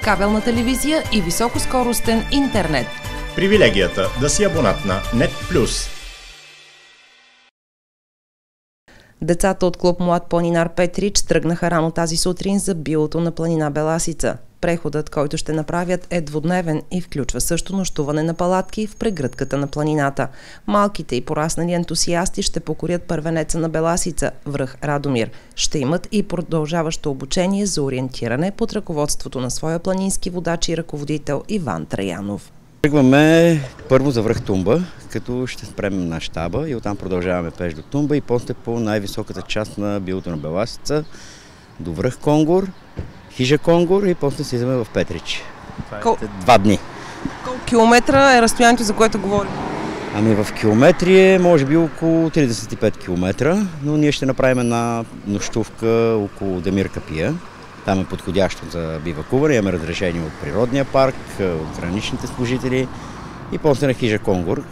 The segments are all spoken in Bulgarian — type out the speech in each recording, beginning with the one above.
кабелна телевизия и високоскоростен интернет. Привилегията да си абонат на NET+. Децата от клуб Млад планинар Петрич тръгнаха рано тази сутрин за билото на планина Беласица. Преходът, който ще направят, е двудневен и включва също нощуване на палатки в прегръдката на планината. Малките и пораснали ентусиасти ще покорят първенеца на Беласица, връх Радомир. Ще имат и продължаващо обучение за ориентиране под ръководството на своя планински водач и ръководител Иван Траянов. Тръгваме първо за връх Тумба, като ще спрем на щаба и оттам продължаваме пеш до Тумба и после по най-високата част на билото на Беласица до връх Конгур, хижа Конгур и после слизаме в Петрич. Това е 2 дни. Колко километра е разстоянието, за което говорим? Ами в километри е може би около 35 км, но ние ще направим една нощувка около Демир Капия. Там е подходящо за бивакуване, имаме разрешение от природния парк, от граничните служители и после на хижа Конгур.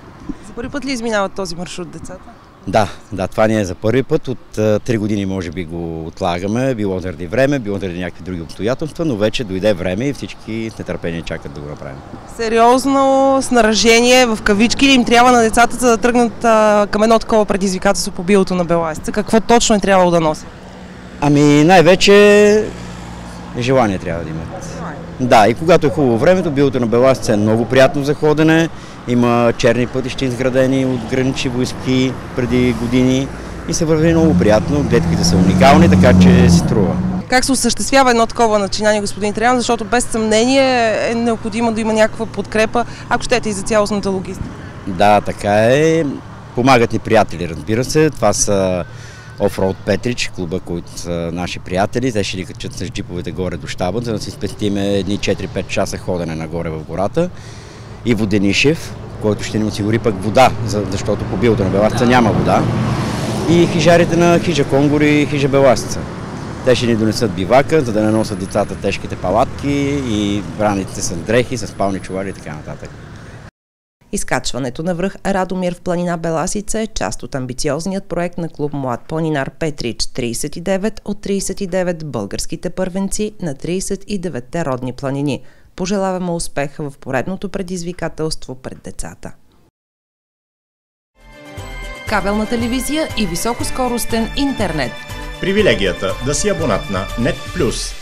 За първи път ли изминават този маршрут децата? Да, това не е за първи път. От 3 години може би го отлагаме, било заради време, било заради някакви други обстоятелства, но вече дойде време и всички с нетърпение чакат да го направим. Сериозно снаражение в кавички ли им трябва на децата, за да тръгнат към едно такова предизвикателство по билото на Беласица? Какво точно е трябвало да носят? Ами най-вече желание трябва да имат. Да, и когато е хубаво времето, билото на Беласица е много приятно за ходене. Има черни пътища изградени от гранични войски преди години и се върви много приятно. Гледките са уникални, така че си струва. Как се осъществява едно такова начинание, господин Траянов, защото без съмнение е необходимо да има някаква подкрепа, ако щете и за цялостната логистика? Да, така е. Помагат ни приятели, разбира се. Това са Офроуд Петрич, клуба, които са наши приятели. Те ще ни качат с джиповете горе до щаба, за да си спестим едни 4-5 часа ходене нагоре в гората. И Воденишев, който ще ни осигури пък вода, защото по билото на Беласица няма вода. И хижарите на хижа Конгур и хижа Беласица. Те ще ни донесат бивака, за да не носят децата тежките палатки и раниците с дрехи, с спални чували и така нататък. Изкачването на връх Радомир в планина Беласица е част от амбициозният проект на клуб Млад планинар Петрич. 39 от 39 българските първенци на 39-те родни планини. Пожелаваме успех в поредното предизвикателство пред децата. Кабелна телевизия и високоскоростен интернет. Привилегията да си абонат на NET+.